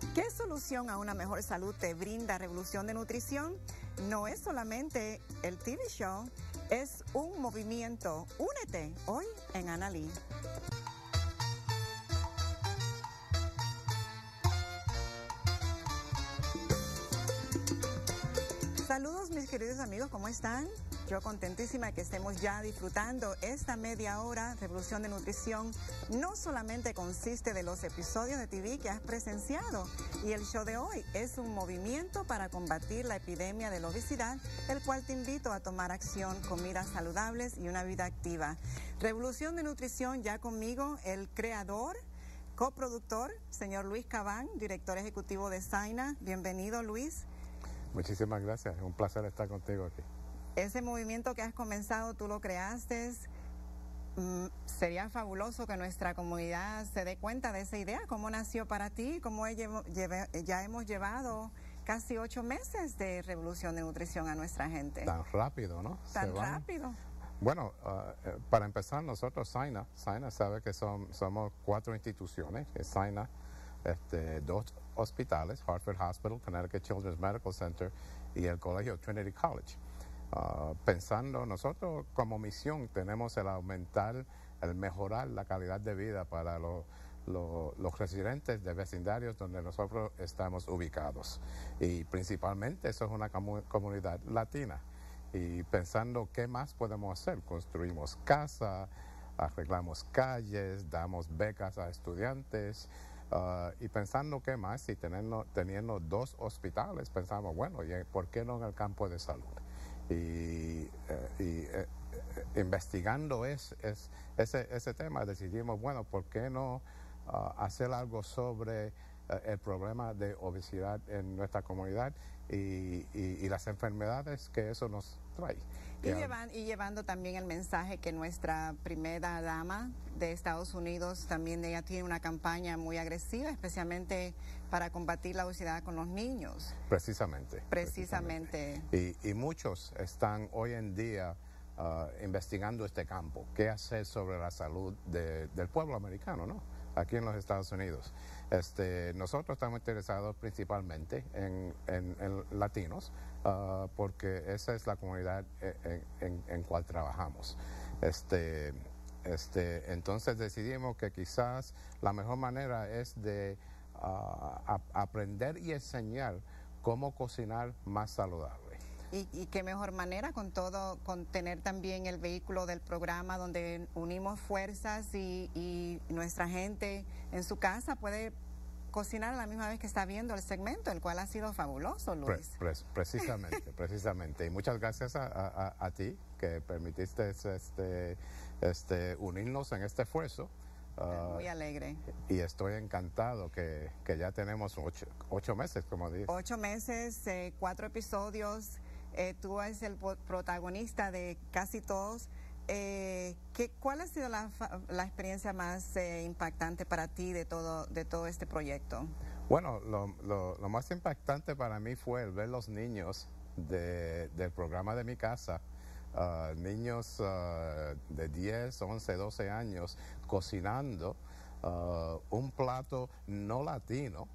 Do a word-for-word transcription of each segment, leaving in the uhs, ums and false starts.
¿Qué solución a una mejor salud te brinda Revolución de Nutrición? No es solamente el T V show, es un movimiento. Únete hoy en Ana Lee. Saludos mis queridos amigos, ¿cómo están? Yo contentísima que estemos ya disfrutando esta media hora. Revolución de Nutrición no solamente consiste de los episodios de T V que has presenciado, y el show de hoy es un movimiento para combatir la epidemia de la obesidad, el cual te invito a tomar acción, comidas saludables y una vida activa. Revolución de Nutrición, ya conmigo el creador, coproductor, señor Luis Cabán, director ejecutivo de Zaina. Bienvenido, Luis. Muchísimas gracias, es un placer estar contigo aquí. Ese movimiento que has comenzado, tú lo creaste. Mm, sería fabuloso que nuestra comunidad se dé cuenta de esa idea. ¿Cómo nació para ti? ¿Cómo lleve, ya hemos llevado casi ocho meses de Revolución de Nutrición a nuestra gente? Tan rápido, ¿no? Tan rápido. Bueno, uh, para empezar, nosotros, Zaina, Zaina sabe que son, somos cuatro instituciones, que es Zaina, este, dos hospitales, Hartford Hospital, Connecticut Children's Medical Center y el colegio Trinity College. Uh, pensando, nosotros como misión tenemos el aumentar, el mejorar la calidad de vida para lo, lo, los residentes de vecindarios donde nosotros estamos ubicados. Y principalmente eso es una comu comunidad latina. Y pensando qué más podemos hacer, construimos casas, arreglamos calles, damos becas a estudiantes. Uh, y pensando qué más, y teniendo, teniendo dos hospitales, pensamos, bueno, ¿y por qué no en el campo de salud? Y, eh, y eh, eh, investigando es, es, ese, ese tema, decidimos, bueno, ¿por qué no uh, hacer algo sobre uh, el problema de obesidad en nuestra comunidad y, y, y las enfermedades que eso nos trae? Y, llevan, y llevando también el mensaje que nuestra primera dama de Estados Unidos también ella tiene una campaña muy agresiva, especialmente para combatir la obesidad con los niños. Precisamente. Precisamente. precisamente. Y, y muchos están hoy en día uh, investigando este campo, qué hacer sobre la salud de, del pueblo americano, ¿no? Aquí en los Estados Unidos. Este, nosotros estamos interesados principalmente en, en, en latinos, uh, porque esa es la comunidad en, en, en cual trabajamos. Este, este, entonces decidimos que quizás la mejor manera es de uh, a, aprender y enseñar cómo cocinar más saludable. Y, y qué mejor manera con todo, con tener también el vehículo del programa donde unimos fuerzas y, y nuestra gente en su casa puede cocinar a la misma vez que está viendo el segmento, el cual ha sido fabuloso, Luis. Pre, pre, precisamente, precisamente. Y muchas gracias a, a, a ti que permitiste este, este, unirnos en este esfuerzo. Uh, Muy alegre. Y estoy encantado que, que ya tenemos ocho, ocho meses, como dices. Ocho meses, eh, cuatro episodios. Eh, tú eres el protagonista de casi todos. Eh, ¿qué, ¿Cuál ha sido la, la experiencia más eh, impactante para ti de todo, de todo este proyecto? Bueno, lo, lo, lo más impactante para mí fue el ver los niños de, del programa de mi casa, uh, niños uh, de diez, once, doce años, cocinando uh, un plato no latino.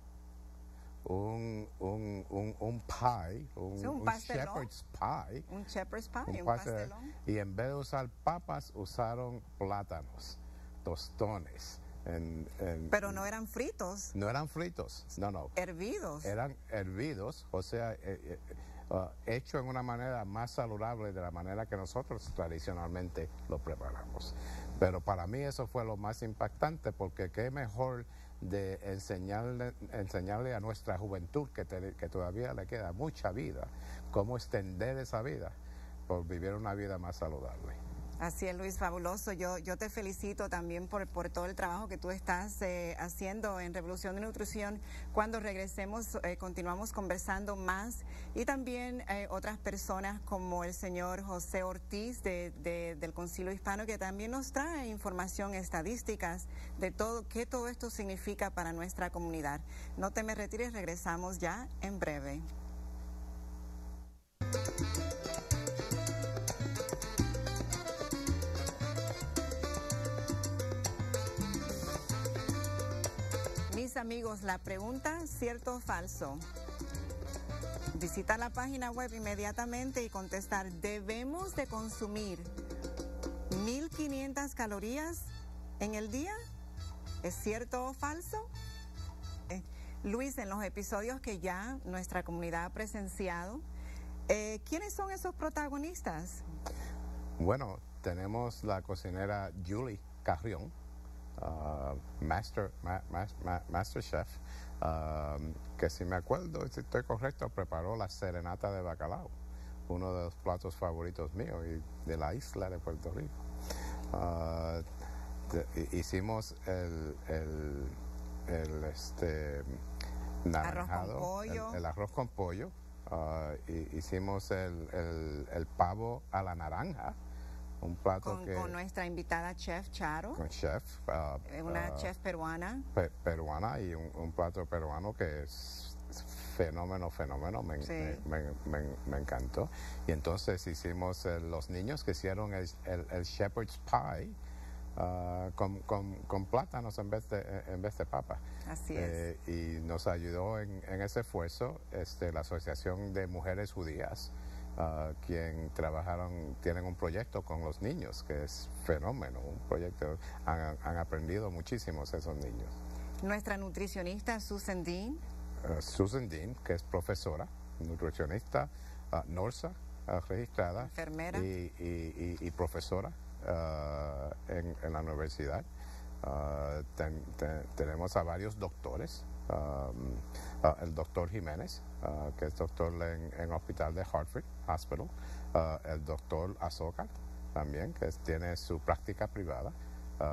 Un, un, un, un pie, un, sí, un, un shepherd's pie. Un shepherd's pie, un, un pastelón. Y en vez de usar papas, usaron plátanos, tostones. En, en, Pero no eran fritos. No eran fritos, no, no. Hervidos. Eran hervidos, o sea, eh, eh, uh, hecho en una manera más saludable de la manera que nosotros tradicionalmente lo preparamos. Pero para mí eso fue lo más impactante, porque qué mejor de enseñarle, enseñarle a nuestra juventud, que, te, que todavía le queda mucha vida, cómo extender esa vida por vivir una vida más saludable. Así es, Luis, fabuloso. Yo, yo te felicito también por, por todo el trabajo que tú estás eh, haciendo en Revolución de Nutrición. Cuando regresemos, eh, continuamos conversando más y también eh, otras personas como el señor José Ortiz de, de, del Concilio Hispano, que también nos trae información, estadísticas de todo, qué todo esto significa para nuestra comunidad. No te me retires, regresamos ya en breve. Mis amigos, la pregunta, ¿cierto o falso? Visita la página web inmediatamente y contestar, ¿debemos de consumir mil quinientas calorías en el día? ¿Es cierto o falso? Eh, Luis, en los episodios que ya nuestra comunidad ha presenciado, eh, ¿quiénes son esos protagonistas? Bueno, tenemos la cocinera Julie Carrión, uh, master, ma, ma, ma, master chef, uh, que si me acuerdo, si estoy correcto, preparó la serenata de bacalao, uno de los platos favoritos míos y de la isla de Puerto Rico. Uh, de, hicimos el, el, el este, naranjado, arroz con pollo. El, el arroz con pollo. Uh, y, hicimos el, el, el pavo a la naranja, un plato con, que... Con nuestra invitada chef Charo. Con chef. Uh, una uh, chef peruana. Pe, peruana y un, un plato peruano que es fenómeno, fenómeno, me, sí. me, me, me, me encantó. Y entonces hicimos, eh, los niños que hicieron el, el, el shepherd's pie, Uh, con, con, con plátanos en vez de, en vez de papa. Así eh, es. Y nos ayudó en, en ese esfuerzo este, la Asociación de Mujeres Judías, uh, quien trabajaron, tienen un proyecto con los niños, que es fenómeno, un proyecto, han, han aprendido muchísimos esos niños. Nuestra nutricionista Susan Dean. Uh, Susan Dean, que es profesora, nutricionista, uh, NORSA, uh, registrada. Enfermera. Y, y, y, y profesora. Uh, en, en la universidad. Uh, ten, ten, tenemos a varios doctores. Um, uh, el doctor Jiménez, uh, que es doctor en el hospital de Hartford Hospital. Uh, el doctor Azócar, también, que es, tiene su práctica privada uh,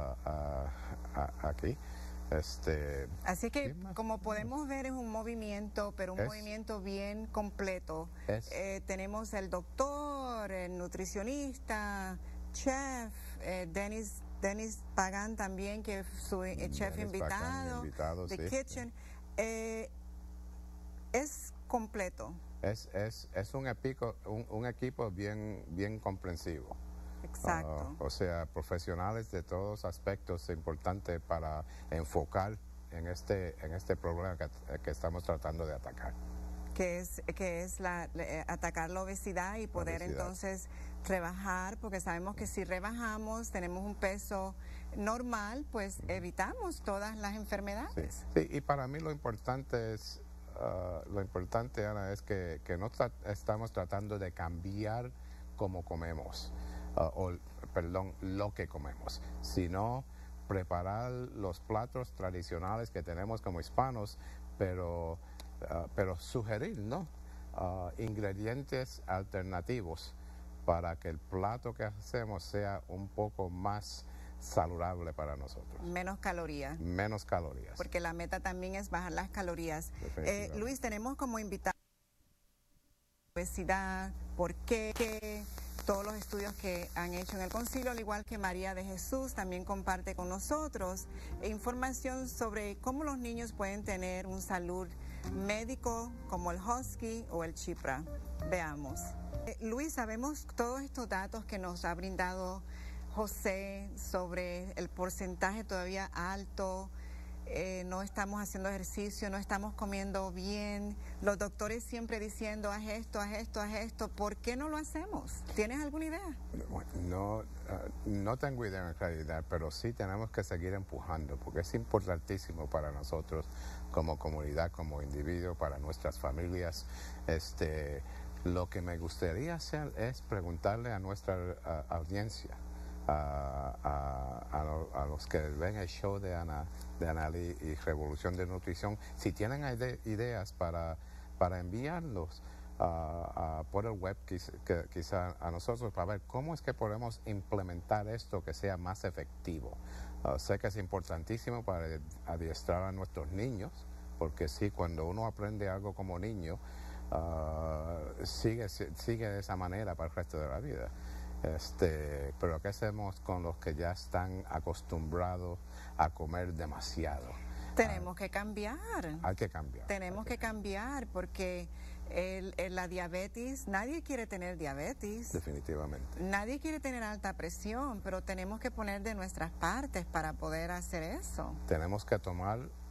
uh, uh, aquí. Este, Así que, como podemos ver, es un movimiento, pero un es, movimiento bien completo. Es, eh, tenemos el doctor, el nutricionista, chef, eh, Dennis, Dennis Pagan también, que es su eh, chef Dennis invitado, Pagan, invitado The sí. Kitchen. Eh, es completo. Es, es, es un, epico, un, un equipo bien, bien comprensivo. Exacto. Uh, o sea, profesionales de todos aspectos importantes para enfocar en este, en este problema que, que estamos tratando de atacar. Que es, que es la, eh, atacar la obesidad y poder obesidad. entonces rebajar, porque sabemos que si rebajamos, tenemos un peso normal, pues uh-huh. evitamos todas las enfermedades. Sí, sí, y para mí lo importante es, uh, lo importante, Ana, es que, que no tra- estamos tratando de cambiar cómo comemos, uh, o, perdón, lo que comemos, sino preparar los platos tradicionales que tenemos como hispanos, pero, uh, pero sugerir, ¿no? Uh, ingredientes alternativos para que el plato que hacemos sea un poco más saludable para nosotros. Menos calorías. Menos calorías. Porque la meta también es bajar las calorías. Eh, Luis, tenemos como invitado obesidad, por qué, todos los estudios que han hecho en el concilio, al igual que María de Jesús también comparte con nosotros información sobre cómo los niños pueden tener un salud médico como el Husky o el Chipra. Veamos. Eh, Luis, sabemos todos estos datos que nos ha brindado José sobre el porcentaje todavía alto, eh, no estamos haciendo ejercicio, no estamos comiendo bien, los doctores siempre diciendo haz esto, haz esto, haz esto, ¿por qué no lo hacemos? ¿Tienes alguna idea? No, uh, no tengo idea en realidad, pero sí tenemos que seguir empujando porque es importantísimo para nosotros como comunidad, como individuo, para nuestras familias. Este, lo que me gustaría hacer es preguntarle a nuestra uh, audiencia, A, a, a, a los que ven el show de Ana, de Anali y Revolución de Nutrición, si tienen ide ideas para, para enviarlos uh, uh, por el web, quizá, que, quizá a nosotros, para ver cómo es que podemos implementar esto que sea más efectivo. Uh, sé que es importantísimo para adiestrar a nuestros niños, porque sí, cuando uno aprende algo como niño, uh, sigue, sigue de esa manera para el resto de la vida. Este, pero ¿qué hacemos con los que ya están acostumbrados a comer demasiado? Tenemos ah, que cambiar. Hay que cambiar. Tenemos que, que cambiar porque el, el, la diabetes, nadie quiere tener diabetes. Definitivamente. Nadie quiere tener alta presión, pero tenemos que poner de nuestras partes para poder hacer eso. Tenemos que tomar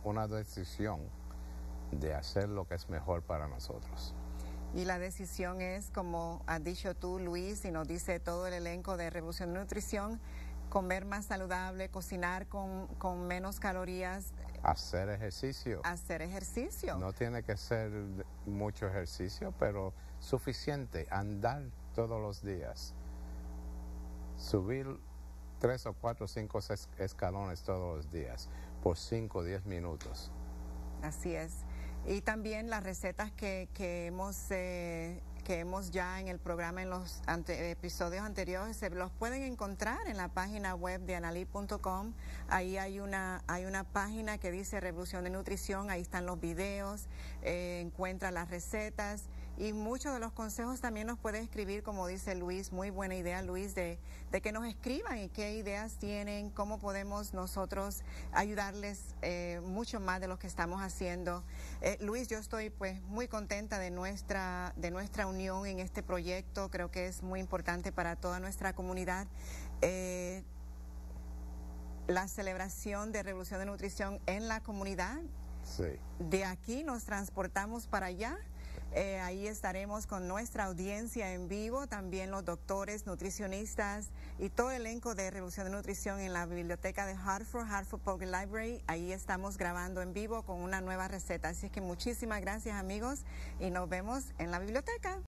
una decisión de hacer lo que es mejor para nosotros. Y la decisión es, como has dicho tú, Luis, y nos dice todo el elenco de Revolución de Nutrición, comer más saludable, cocinar con, con menos calorías. Hacer ejercicio. Hacer ejercicio. No tiene que ser mucho ejercicio, pero suficiente. Andar todos los días. Subir tres o cuatro o cinco escalones todos los días por cinco o diez minutos. Así es. Y también las recetas que, que hemos eh, que hemos ya en el programa, en los ante, episodios anteriores, se los pueden encontrar en la página web de anali punto com. Ahí hay una hay una página que dice Revolución de Nutrición, ahí están los videos, eh, encuentra las recetas y muchos de los consejos también nos puede escribir, como dice Luis. Muy buena idea, Luis, de, de que nos escriban y qué ideas tienen, cómo podemos nosotros ayudarles eh, mucho más de lo que estamos haciendo. Eh, Luis, yo estoy pues muy contenta de nuestra, de nuestra unión en este proyecto. Creo que es muy importante para toda nuestra comunidad. Eh, la celebración de Revolución de Nutrición en la comunidad. Sí. De aquí nos transportamos para allá. Eh, ahí estaremos con nuestra audiencia en vivo, también los doctores, nutricionistas y todo el elenco de Revolución de Nutrición en la biblioteca de Hartford, Hartford Public Library. Ahí estamos grabando en vivo con una nueva receta. Así que muchísimas gracias, amigos, y nos vemos en la biblioteca.